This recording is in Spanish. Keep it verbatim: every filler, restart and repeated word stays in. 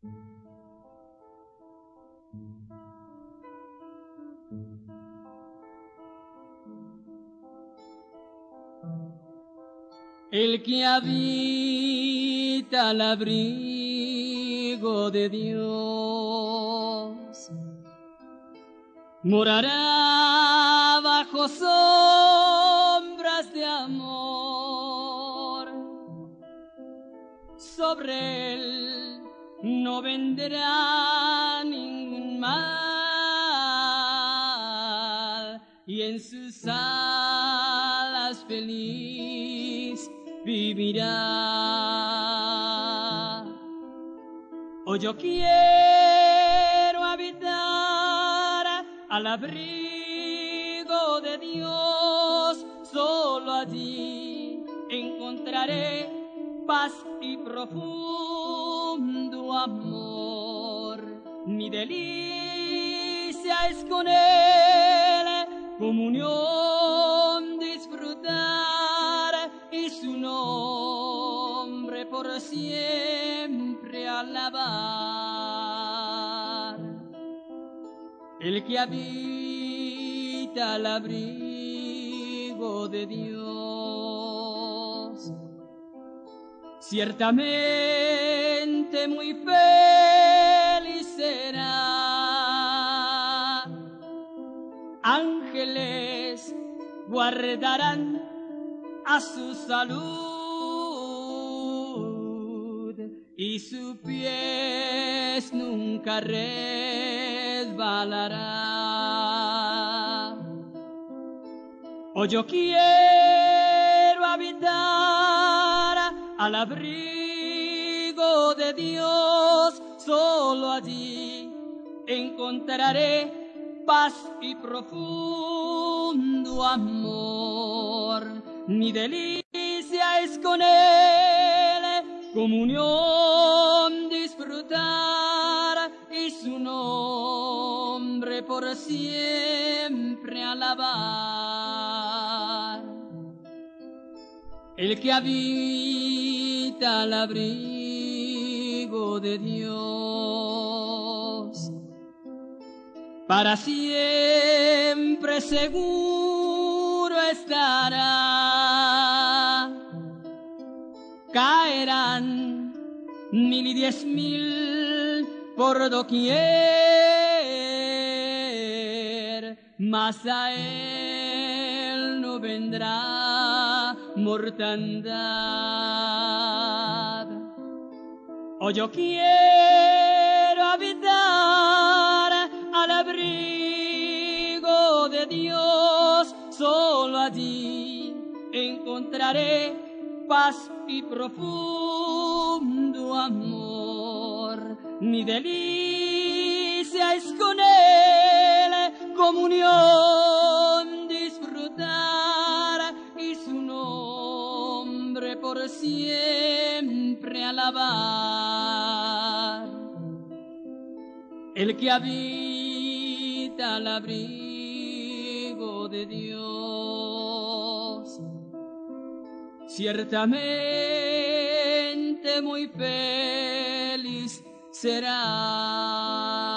El que habita al abrigo de Dios morará bajo sombras de amor. Sobre él no vendrá ningún mal, y en sus alas feliz vivirá. Oh, yo quiero habitar al abrigo de Dios, solo allí encontraré paz y profundo amor. Mi delicia es con él comunión disfrutar, y su nombre por siempre alabar. El que habita al abrigo de Dios ciertamente muy feliz será. Ángeles guardarán a su salud, y su pies nunca resbalará. Oh, yo quiero habitar al abrigo de Dios, solo allí encontraré paz y profundo amor. Mi delicia es con él comunión disfrutar, y su nombre por siempre alabar. El que habita al abrigo de Dios para siempre seguro estará. Caerán mil y diez mil por doquier, mas a él no vendrá mortandad. Oh, yo quiero habitar al abrigo de Dios, solo allí encontraré paz y profundo amor. Mi delicia es con él comunión disfrutar, y su nombre por siempre alabar. El que habita al abrigo de Dios ciertamente muy feliz será.